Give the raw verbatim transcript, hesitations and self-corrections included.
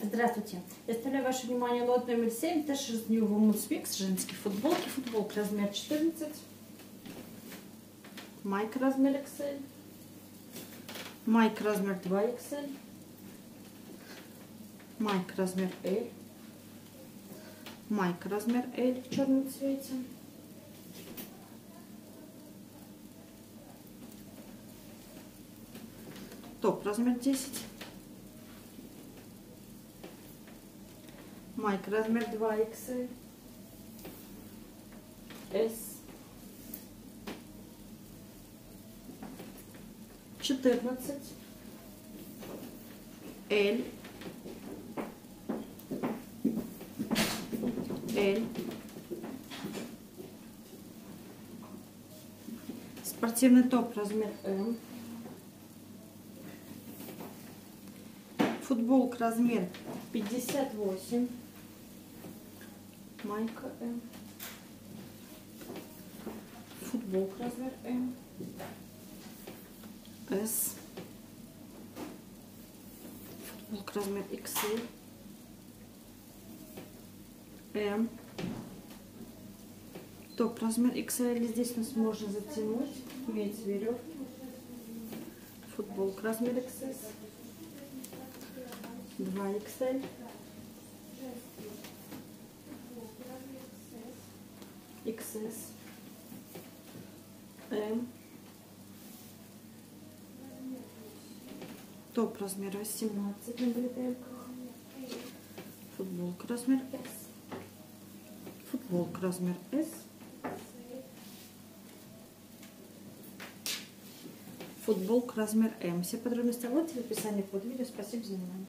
Здравствуйте. Я представляю ваше внимание лот номер семь T-shirt New Women's Mix, женские футболки, футболка размер четырнадцать, майка размер икс эль, майка размер два икс эль, майка размер L, майка размер L в черном цвете, топ размер десять, майка размер два икс эль, S, четырнадцать, L, L, спортивный топ размер М, футболка размер пятьдесят восемь, майка М, футболка размер М, С, футболка размер икс эль, М, топ размер икс эль, здесь нас можно затянуть, имеется веревки, футболка размер икс эс, два икс эль, икс эс, М, топ размер восемнадцать на бретельках, футболка размер С, футболка размер С, футболка размер М. Все подробности о лоте в описании под видео. Спасибо за внимание.